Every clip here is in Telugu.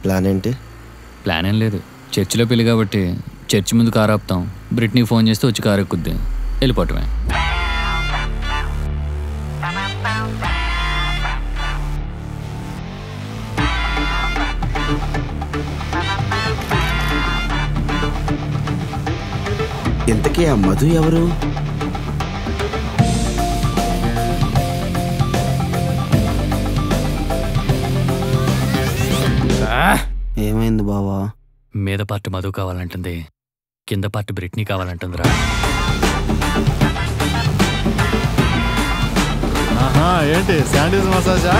ప్లాన్ ఏంటి? ప్లాన్ ఏం లేదు, చర్చిలో పెళ్ళి కాబట్టి చర్చి ముందు కారు ఆపుతాం, బ్రిట్నీకి ఫోన్ చేస్తే వచ్చి కారు ఎక్కుద్ది, వెళ్ళిపోవటమే. ఇంతకీ ఆ మధు ఎవరు? ఏమైంది బావా? మీద పార్ట్ మధు కావాలంటుంది, కింద పార్ట్ బ్రిట్నీ కావాలంటుందిరా. ఏంటి శాండీస్ మసాజా?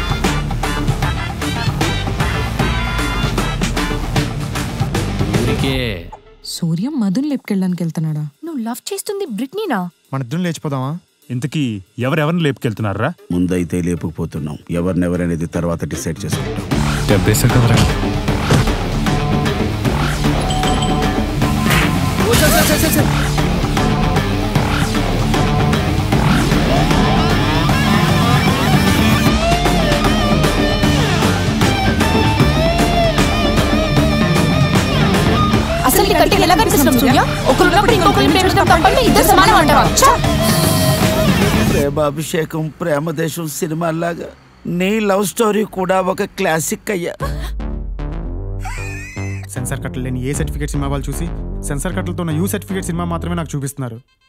సూర్యం మధుని లేపుకెళ్ళడానికి వెళ్తున్నాడా? నువ్వు లవ్ చేస్తుంది బ్రిట్నీనా? మన ఇద్దరం లేచిపోదామా? ఇంతకీ ఎవరెవరిని లేపుకెళ్తున్నారా? ముందైతే లేపుకుపోతున్నాం, ఎవరినెవరనేది తర్వాత డిసైడ్ చేసుకుంటాం. అసలు కంటే ఎలా కనిపిస్తున్నాం సూర్య? ఒకరున్నప్పుడు ఇంకొకరిని ప్రేమించడం తప్పంటే ఇద్దరు సమానం అంటావా? ప్రేమాభిషేకం, ప్రేమదేశం సినిమాలాగా నీ లవ్ స్టోరీ కూడా ఒక క్లాసిక్ అయ్యా. సెన్సార్ కట్టలు లేని ఏ సర్టిఫికేట్ సినిమా వాళ్ళు చూసి సెన్సార్ కట్టలతో ఉన్న యూ సర్టిఫికేట్ సినిమా మాత్రమే నాకు చూపిస్తున్నారు.